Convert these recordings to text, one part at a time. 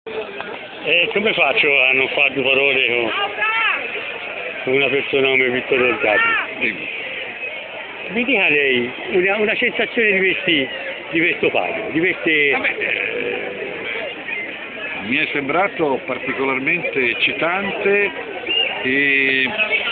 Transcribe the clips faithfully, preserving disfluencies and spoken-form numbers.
E come faccio a non fare due parole con, con una persona come Vittorio Orgati? Mi dica lei una, una sensazione di, questi, di questo palio, di queste... Vabbè, eh, mi è sembrato particolarmente eccitante e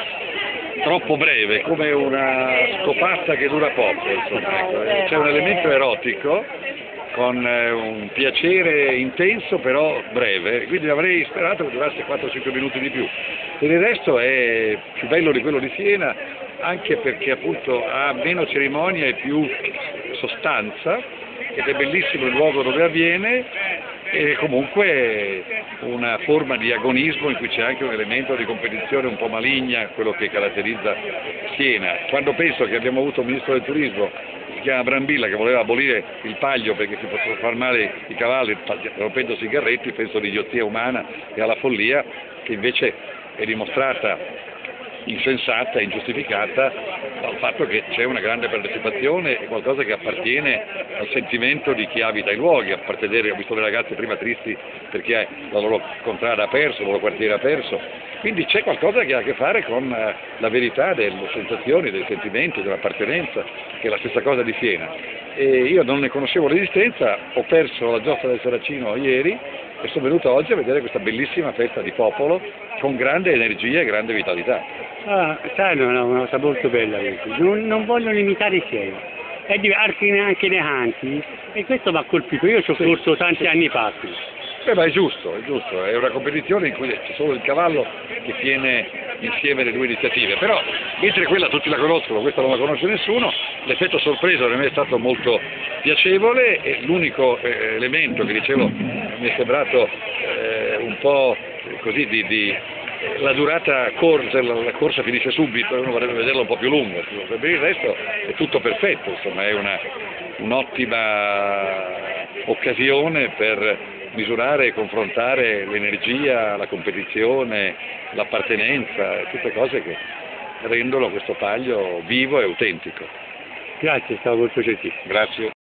troppo breve, come una scopata che dura poco, insomma. C'è un elemento erotico con un piacere intenso però breve, quindi avrei sperato che durasse quattro cinque minuti di più. Per il resto è più bello di quello di Siena, anche perché appunto ha meno cerimonia e più sostanza, ed è bellissimo il luogo dove avviene, e comunque una forma di agonismo in cui c'è anche un elemento di competizione un po' maligna, quello che caratterizza Siena. Quando penso che abbiamo avuto un ministro del turismo, si chiama Brambilla, che voleva abolire il paglio perché si possono far male i cavalli rompendo sigarretti, penso all'idiozia umana e alla follia, che invece è dimostrata insensata e ingiustificata dal fatto che c'è una grande partecipazione e qualcosa che appartiene al sentimento di chi abita i luoghi. Appartenere, ho visto le ragazze prima tristi perché la loro contrada ha perso, il loro quartiere ha perso, quindi c'è qualcosa che ha a che fare con la verità delle sensazioni, dei sentimenti, dell'appartenenza, che è la stessa cosa di Siena. E io non ne conoscevo l'esistenza, ho perso la giostra del Saracino ieri e sono venuto oggi a vedere questa bellissima festa di popolo con grande energia e grande vitalità. Ah, sai, è una, una cosa molto bella questa. Non, non vogliono imitare Siena, è diverso anche nei canti, e questo mi ha colpito. Io ci ho corso tanti anni fa. Beh, ma è giusto, è giusto, è una competizione in cui c'è solo il cavallo che tiene insieme le due iniziative, però mentre quella tutti la conoscono, questa non la conosce nessuno, l'effetto sorpresa per me è stato molto piacevole e l'unico eh, elemento che dicevo mi è sembrato eh, un po' così di, di la durata corsa, la, la corsa finisce subito e uno vorrebbe vederla un po' più lunga, per il resto è tutto perfetto, insomma è una, un'ottima occasione per misurare e confrontare l'energia, la competizione, l'appartenenza, tutte cose che rendono questo taglio vivo e autentico. Grazie, è stato molto gentile. Grazie.